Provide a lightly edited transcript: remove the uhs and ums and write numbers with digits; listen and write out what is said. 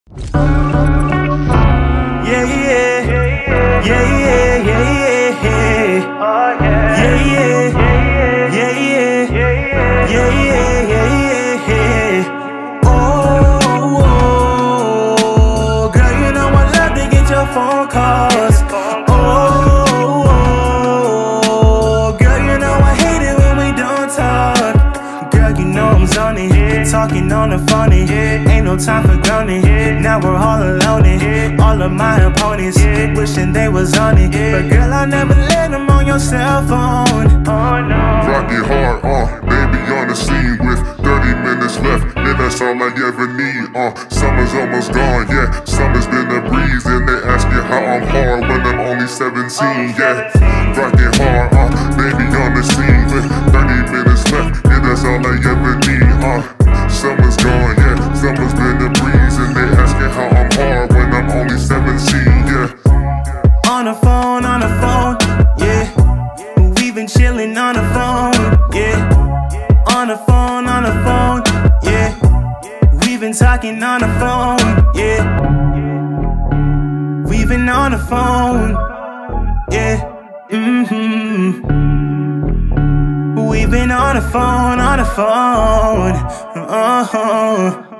Yeah, yeah, yeah, yeah, yeah, yeah, yeah, yeah, yeah, yeah, yeah. Oh, girl, you know I love to get your phone calls. Oh, girl, you know I hate it when we don't talk. Girl, you know I'm zoning, talking on the phone. Ain't no time for groaning. Now we're all alone. All of my opponents wishing they was on it, but girl, I never let them on your cell phone. Oh no. Rock it hard, baby on the scene with 30 minutes left, and that's all I ever need. Summer's almost gone, yeah. Summer's been a breeze, and they asking how I'm hard when I'm only 17, yeah. Rock it hard, baby on the scene with 30 minutes left, and that's all I ever need. Summer's gone, yeah. Summer's been a breeze, and they asking how I'm hard when I'm only 17, yeah. On the phone, yeah. We've been chilling on the phone, yeah. On the phone, yeah. We've been talking on the phone, yeah. We've been on the phone, yeah. We've been on the phone,